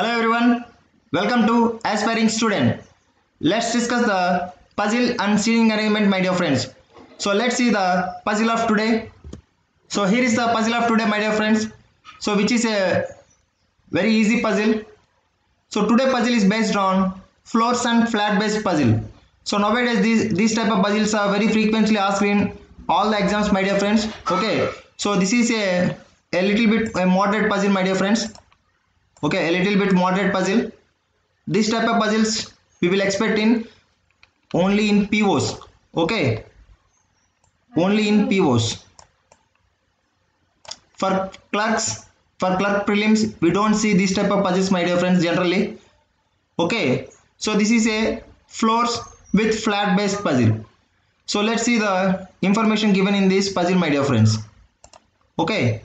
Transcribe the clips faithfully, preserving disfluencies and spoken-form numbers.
Hello everyone, welcome to Aspiring Student. Let's discuss the puzzle and seating arrangement, my dear friends. So let's see the puzzle of today. So here is the puzzle of today, my dear friends. So which is a very easy puzzle. So today puzzle is based on floors and flat based puzzle. So nowadays these, these type of puzzles are very frequently asked in all the exams, my dear friends. Okay, so this is a, a little bit a moderate puzzle, my dear friends. Okay, a little bit moderate puzzle. This type of puzzles we will expect in only in P Os. Okay, only in P Os. For clerks, for clerk prelims, we don't see this type of puzzles, my dear friends, generally. Okay, so this is a floors with flat based puzzle. So let's see the information given in this puzzle, my dear friends. Okay,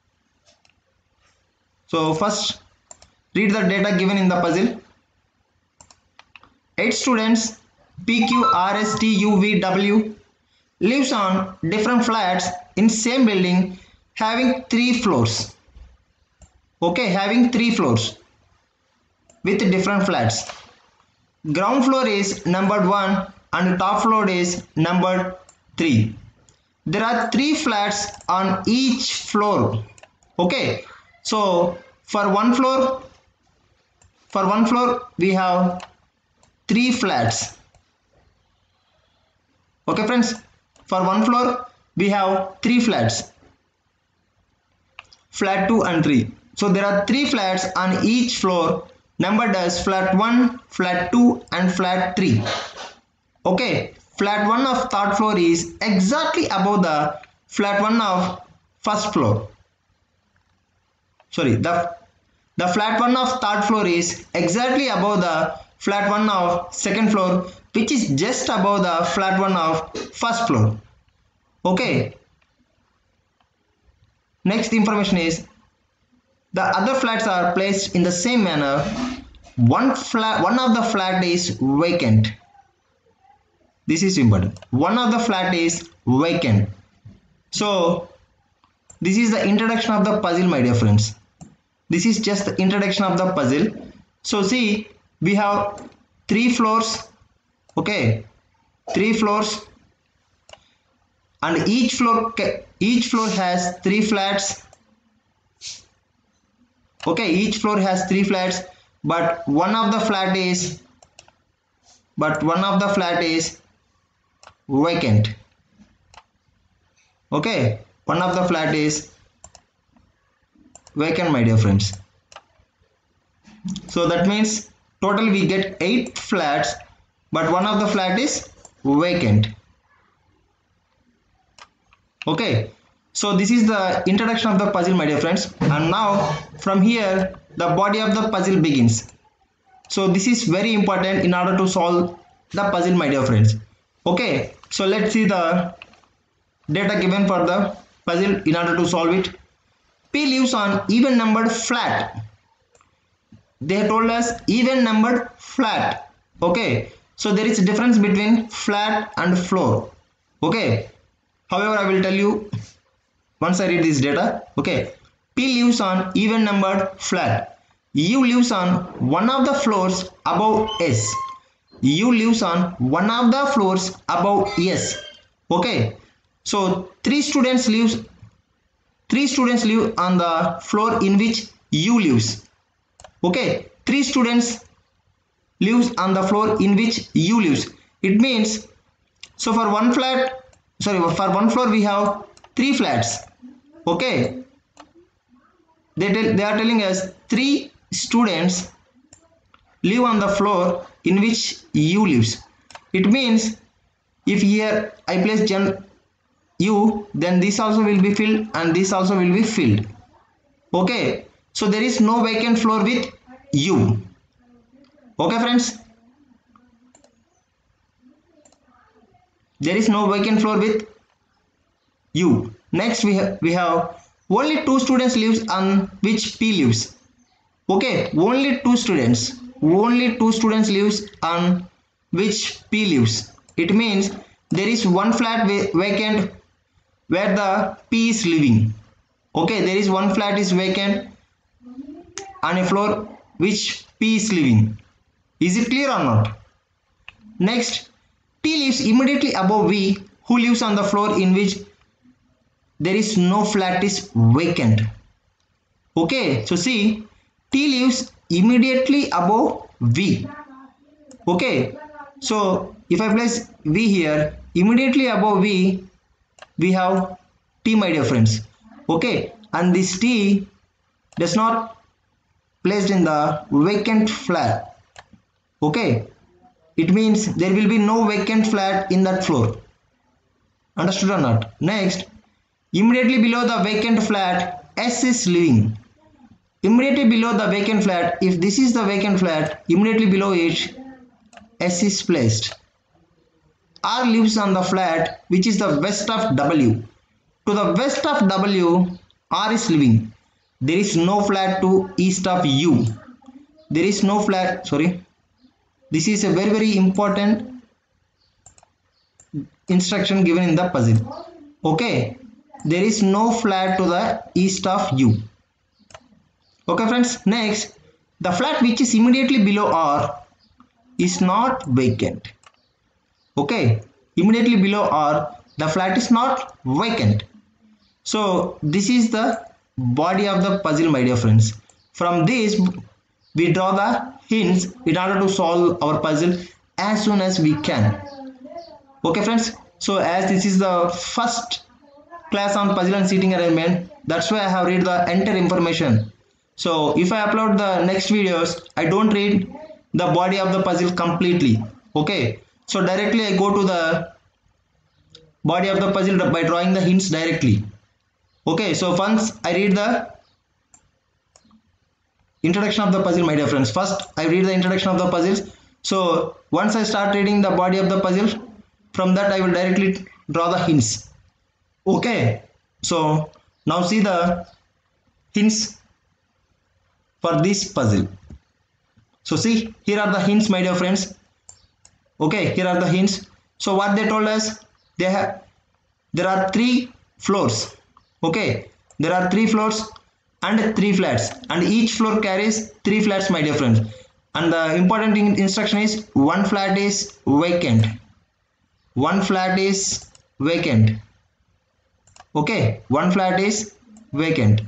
so first read the data given in the puzzle. eight students P Q R S T U V W lives on different flats in same building having three floors. Okay, having three floors with different flats. Ground floor is numbered one and top floor is numbered three. There are three flats on each floor. Okay, so for one floor For one floor we have three flats. Okay friends, for one floor we have three flats. Flat two and three. So there are three flats on each floor numbered as flat one, flat two and flat three. Okay, flat one of third floor is exactly above the flat one of first floor. Sorry, the The flat one of third floor is exactly above the flat one of second floor, which is just above the flat one of first floor. Okay. Next information is the other flats are placed in the same manner. One flat, one of the flat is vacant. This is important. One of the flat is vacant. So this is the introduction of the puzzle, my dear friends. This is just the introduction of the puzzle. So see, we have three floors. Okay, three floors, and each floor each floor has three flats. Okay, each floor has three flats, but one of the flat is but one of the flat is vacant. Okay, one of the flat is vacant, my dear friends. So that means total we get eight flats, but one of the flat is vacant. Okay, so this is the introduction of the puzzle, my dear friends, and now from here the body of the puzzle begins. So this is very important in order to solve the puzzle, my dear friends. Okay, so let's see the data given for the puzzle in order to solve it. P lives on even numbered flat. They told us even numbered flat. Okay, so there is a difference between flat and floor. Okay, however I will tell you once I read this data. Okay, P lives on even numbered flat. U lives on one of the floors above S. U lives on one of the floors above S. Okay, so three students lives Three students live on the floor in which U lives. Okay, three students lives on the floor in which U lives. It means, so for one flat, sorry, for one floor we have three flats. Okay, they tell, they are telling us three students live on the floor in which U lives. It means if here I place gen U, then this also will be filled and this also will be filled. Okay, so there is no vacant floor with U. Okay friends, there is no vacant floor with U. Next we have we have only two students lives on which P lives. Okay, only two students only two students lives on which P lives. It means there is one flat vacant where the P is living. Okay, there is one flat is vacant on a floor which P is living. Is it clear or not? Next, T lives immediately above V, who lives on the floor in which there is no flat is vacant. Okay, so see, T lives immediately above V. Okay, so if I place V here, immediately above V, we have T, my dear friends. Okay, and this T does not placed in the vacant flat. Okay, it means there will be no vacant flat in that floor. Understood or not? Next, immediately below the vacant flat, S is living. Immediately below the vacant flat, if this is the vacant flat, immediately below it, S is placed. R lives on the flat which is the west of W. To the west of W, R is living. There is no flat to east of U. There is no flat, sorry. This is a very very important instruction given in the puzzle. Okay, there is no flat to the east of U. Okay friends, next, the flat which is immediately below R is not vacant. Okay, immediately below R, the flat is not vacant. So this is the body of the puzzle, my dear friends. From this we draw the hints in order to solve our puzzle as soon as we can. Okay friends, so as this is the first class on puzzle and seating arrangement, that's why I have read the entire information. So if I upload the next videos, I don't read the body of the puzzle completely. Okay, so directly I go to the body of the puzzle by drawing the hints directly. Okay, so once I read the introduction of the puzzle, my dear friends. First I read the introduction of the puzzles. So once I start reading the body of the puzzle, from that I will directly draw the hints. Okay, so now see the hints for this puzzle. So see, here are the hints, my dear friends. Okay, here are the hints. So what they told us, they have there are three floors. Okay, there are three floors and three flats, and each floor carries three flats, my dear friends. And the important instruction is one flat is vacant. One flat is vacant. Okay, one flat is vacant.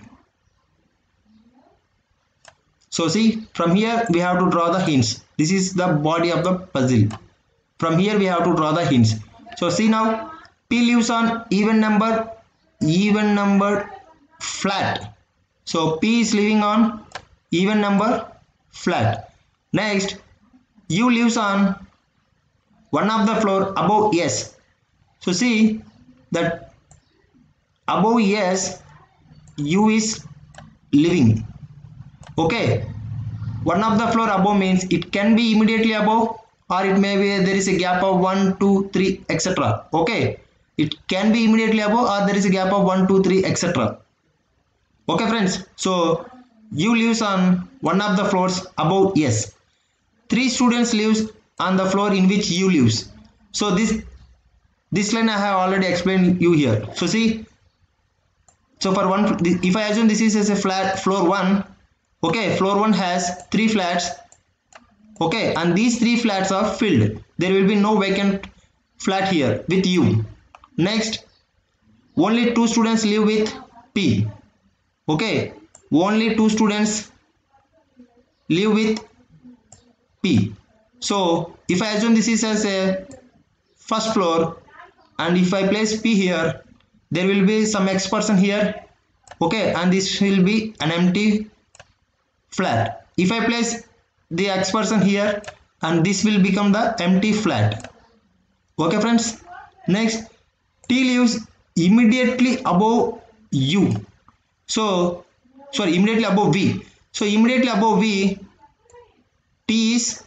So see, from here we have to draw the hints. This is the body of the puzzle. From here we have to draw the hints. So see now, P lives on even number, even numbered flat. So P is living on even number flat. Next, U lives on one of the floor above S. So see that above S, U is living. Okay, one of the floor above means it can be immediately above, or it may be there is a gap of one, two, three, et cetera. Okay, it can be immediately above, or there is a gap of one, two, three, et cetera. Okay friends, so U lives on one of the floors above S. Three students lives on the floor in which U lives. So this this line I have already explained you here. So see, so for one, if I assume this is as a flat floor one, okay, floor one has three flats. Okay, and these three flats are filled. There will be no vacant flat here with U. Next, only two students live with P. Okay, only two students live with P. So if I assume this is as a first floor, and if I place P here, there will be some X person here. Okay, and this will be an empty flat. If I place the X person here, and this will become the empty flat. Okay friends, next, T lives immediately above U. So sorry, immediately above V. So immediately above V, T is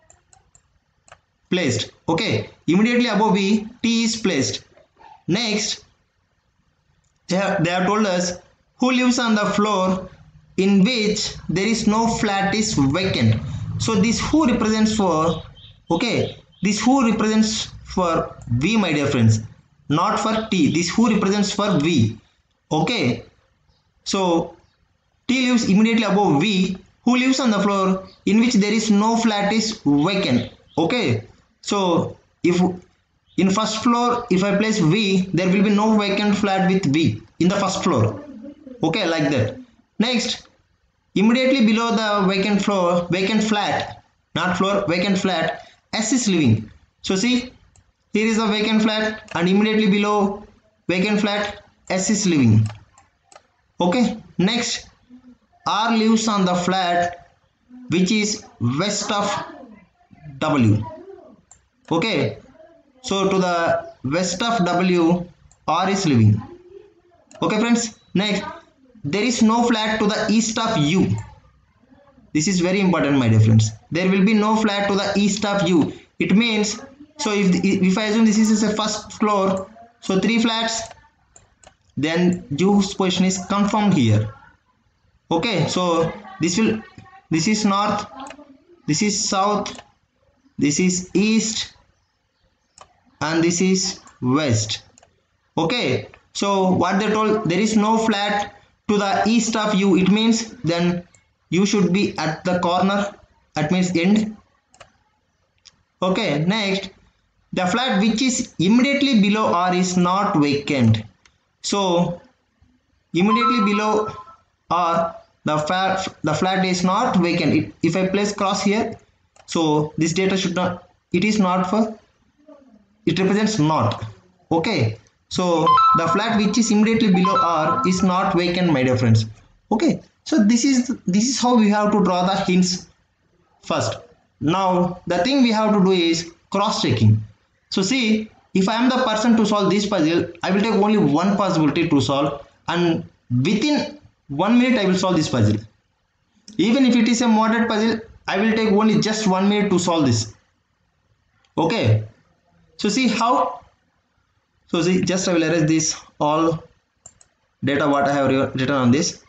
placed. Okay, immediately above V, T is placed. Next, they have, they have told us who lives on the floor in which there is no flat is vacant. So this who represents for, okay, this who represents for V, my dear friends, not for T. This who represents for V. Okay, so T lives immediately above V, who lives on the floor in which there is no flat is vacant. Okay, so if in first floor if I place V, there will be no vacant flat with V in the first floor. Okay, like that. Next, immediately below the vacant floor, vacant flat, not floor, vacant flat, S is living. So see, here is a vacant flat and immediately below vacant flat, S is living. Okay, next, R lives on the flat which is west of W. Okay, so to the west of W, R is living. Okay friends, next, there is no flat to the east of U. This is very important, my dear friends. There will be no flat to the east of U. It means, so if, if I assume this is a first floor, so three flats, then U's position is confirmed here. Okay, so this will, this is north, this is south, this is east, and this is west. Okay, so what they told, there is no flat to the east of U. It means then U should be at the corner, that means end. Okay, next, the flat which is immediately below R is not vacant. So immediately below R, the flat the flat is not vacant. It, if I place cross here, so this data should not, it is not for, it represents not. Okay, so the flat which is immediately below R is not vacant, my dear friends. Okay, so this is this is how we have to draw the hints first. Now the thing we have to do is cross checking. So see, if I am the person to solve this puzzle, I will take only one possibility to solve, and within one minute I will solve this puzzle. Even if it is a moderate puzzle, I will take only just one minute to solve this. Okay, so see how, so see, just I will erase this all data what I have written on this.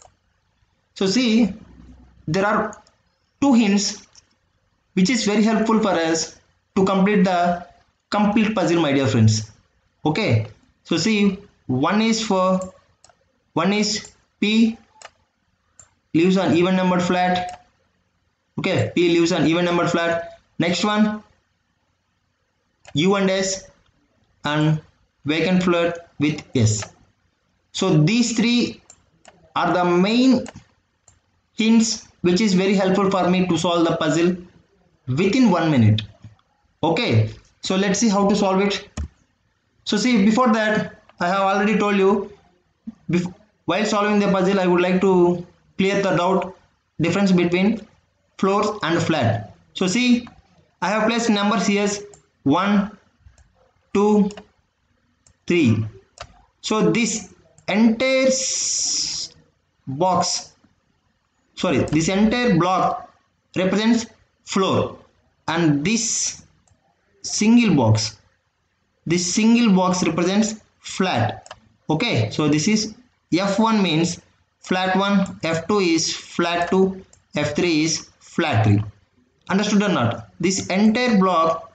So see, there are two hints which is very helpful for us to complete the complete puzzle, my dear friends. Okay, so see, one is for, one is P lives on even numbered flat. Okay, P lives on even numbered flat. Next one, U and S, and vacant flat with S. So these three are the main hints which is very helpful for me to solve the puzzle within one minute. Okay, so let's see how to solve it. So see, before that, I have already told you, while solving the puzzle, I would like to clear the doubt difference between floors and flat. So see, I have placed numbers here, one, two, three. So this entire box, sorry, this entire block represents floor, and this single box, this single box represents flat. Okay, so this is F one means flat one, F two is flat two, F three is flat three. Understood or not? This entire block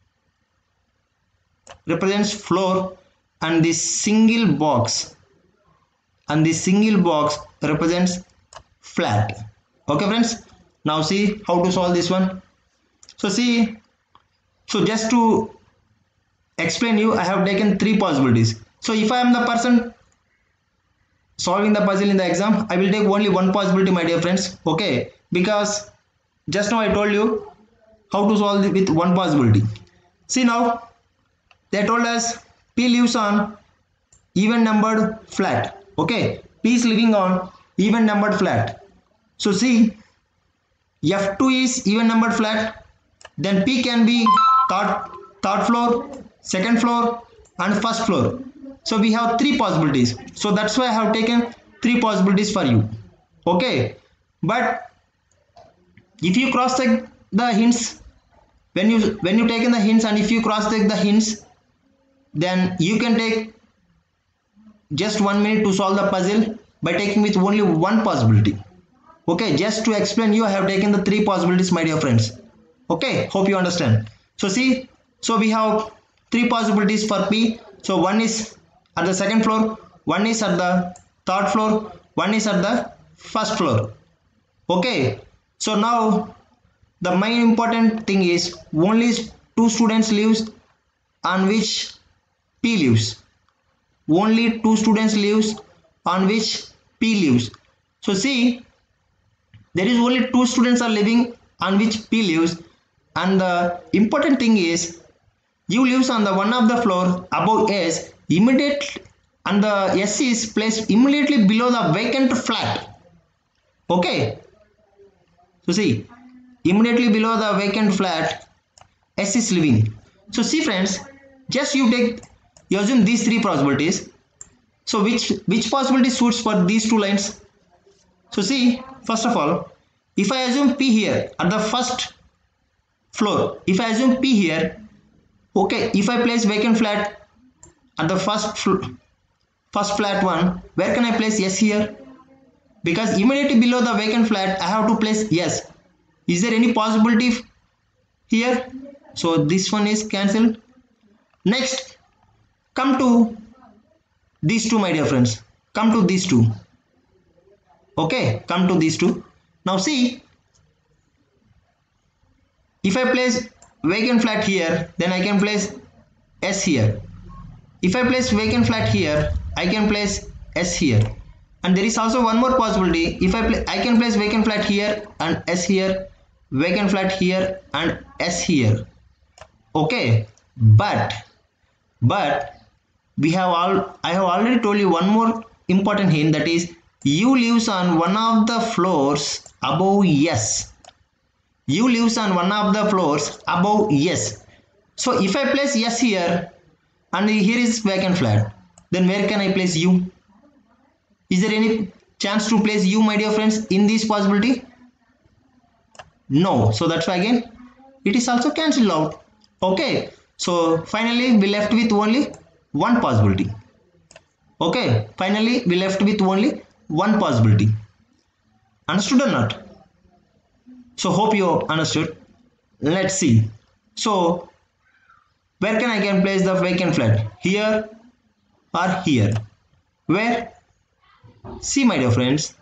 represents floor, and this single box and this single box represents flat. Okay friends, now see how to solve this one. So see, so just to explain you, I have taken three possibilities. So if I am the person solving the puzzle in the exam, I will take only one possibility, my dear friends. Okay, because just now I told you how to solve it with one possibility. See, now they told us P lives on even numbered flat. Okay, P is living on even numbered flat. So see, F two is even numbered flat, then P can be third, third floor, second floor, and first floor. So we have three possibilities. So that's why I have taken three possibilities for you. Okay, but if you cross check the hints, when you when you take in the hints, and if you cross check the hints, then you can take just one minute to solve the puzzle by taking with only one possibility. Okay, just to explain you, I have taken the three possibilities, my dear friends. Okay, hope you understand. So see, so we have three possibilities for P. So one is at the second floor, one is at the third floor, one is at the first floor. Okay, so now the main important thing is only two students lives on which P lives. Only two students lives on which P lives. So see, there is only two students are living on which P lives, and the important thing is U lives on the one of the floor above S immediately, and the S is placed immediately below the vacant flat. Okay, so see, immediately below the vacant flat S is living. So see friends, just you take, you assume these three possibilities. So which which possibility suits for these two lines? So see, first of all, if I assume P here at the first floor, if I assume P here, okay, if I place vacant flat at the first first flat one, where can I place S here? Because immediately below the vacant flat I have to place S. Is there any possibility here? So this one is cancelled. Next, come to these two, my dear friends. Come to these two. Okay, come to these two. Now see, if I place vacant flat here, then I can place S here. If I place vacant flat here, I can place S here. And there is also one more possibility. If I play, I can place vacant flat here and S here, vacant flat here and S here. Okay, but but we have all I have already told you one more important hint, that is U lives on one of the floors above S. U lives on one of the floors above S. So if I place S here and here is vacant flat, then where can I place U? Is there any chance to place U, my dear friends, in this possibility? No. So that's why again it is also cancelled out. Okay, so finally we left with only one possibility. Okay, finally we left with only one possibility. Understood or not? So hope you understood. Let's see. So where can I can place the vacant flat? Here or here? Where? See, my dear friends,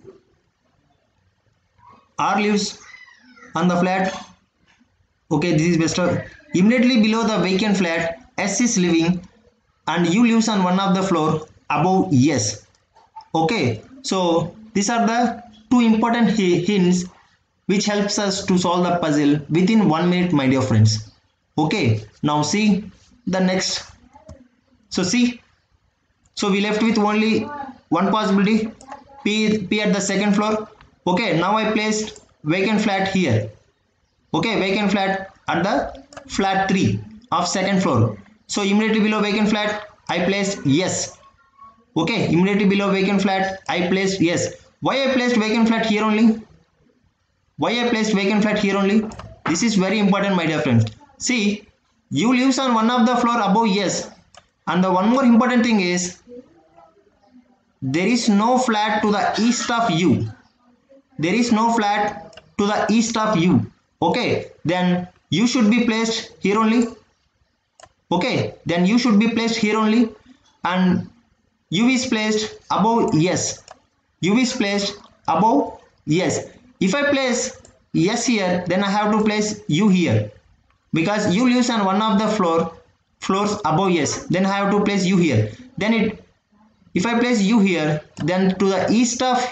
R lives on the flat. Okay, this is best of, immediately below the vacant flat S is living, and U lives on one of the floor above S. Okay, so these are the two important hints which helps us to solve the puzzle within one minute, my dear friends. Okay, now see the next. So see, so we left with only one possibility, P, P at the second floor. Okay, now I placed vacant flat here. Okay, vacant flat at the flat three of second floor. So immediately below vacant flat I placed yes. Okay, immediately below vacant flat I placed yes. Why I placed vacant flat here only? Why I placed vacant flat here only? This is very important, my dear friends. See, U lives on one of the floor above yes, and the one more important thing is there is no flat to the east of U. There is no flat to the east of U. Okay, then U should be placed here only. Okay, then U should be placed here only, and U is placed above yes. U is placed above yes. If I place yes here, then I have to place U here, because U lives on one of the floor floors above yes. Then I have to place U here. Then it, if I place U here, then to the east of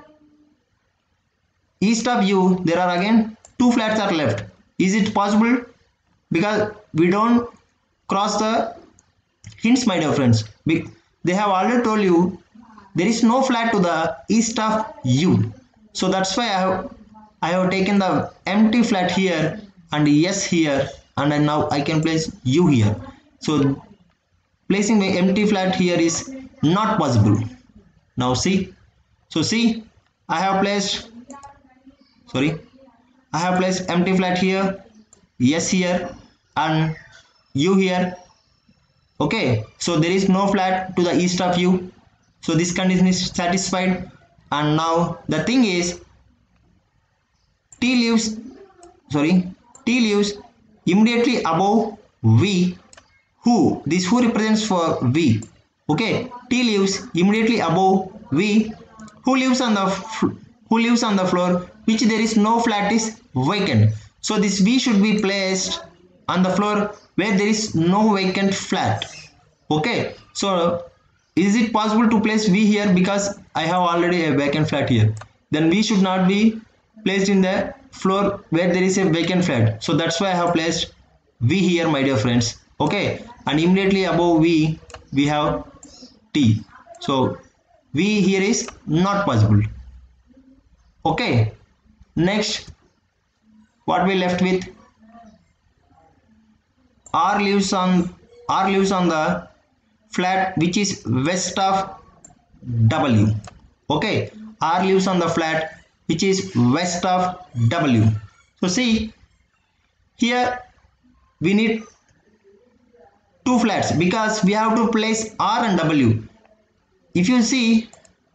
east of U there are again two flats are left. Is it possible? Because we don't cross the hints, my dear friends. They have already told you there is no flat to the east of U. So that's why I have I have taken the empty flat here and yes here, and now I can place U here. So placing the empty flat here is not possible. Now see, so see, I have placed sorry I have placed empty flat here, yes here, and U here. Okay, so there is no flat to the east of U. So this condition is satisfied. And now the thing is, T lives sorry T lives immediately above V. Who? This who represents for V. Okay, T lives immediately above V. Who lives on the who who lives on the floor which there is no flat is vacant. So this V should be placed on the floor where there is no vacant flat. Okay, so is it possible to place V here because I have already a vacant flat here? Then V should not be placed in the floor where there is a vacant flat. So that's why I have placed V here, my dear friends. Okay, and immediately above V we have T. So V here is not possible. Okay, next what we left with, R lives on R lives on the flat which is west of W. Okay, R lives on the flat which is west of W. So see here we need two flats because we have to place R and W. If you see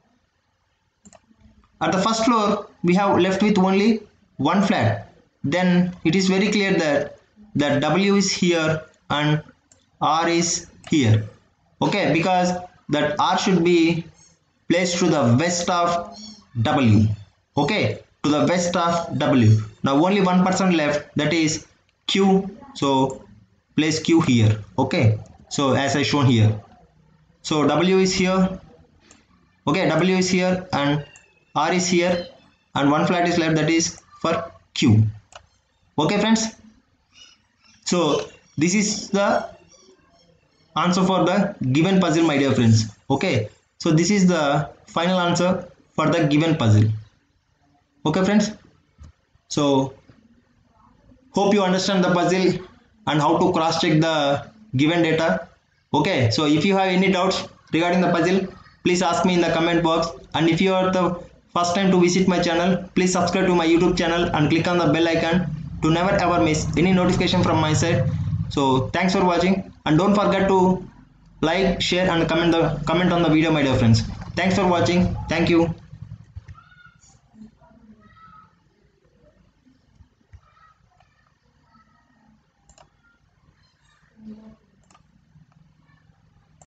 at the first floor we have left with only one flat, then it is very clear that that W is here and R is here. Okay, because that R should be placed to the west of W. Okay, to the west of W. Now only one person left, that is Q. So place Q here. Okay, so as I shown here. So W is here. Okay, W is here and R is here and one flat is left, that is for Q. Okay friends, so this is the answer for the given puzzle, my dear friends. Okay, so this is the final answer for the given puzzle. Okay friends, so hope you understand the puzzle and how to cross check the given data. Okay, so if you have any doubts regarding the puzzle, please ask me in the comment box, and if you are the first time to visit my channel, please subscribe to my YouTube channel and click on the bell icon to never ever miss any notification from my side. So thanks for watching, and don't forget to like, share and comment the comment on the video, my dear friends. Thanks for watching. Thank you.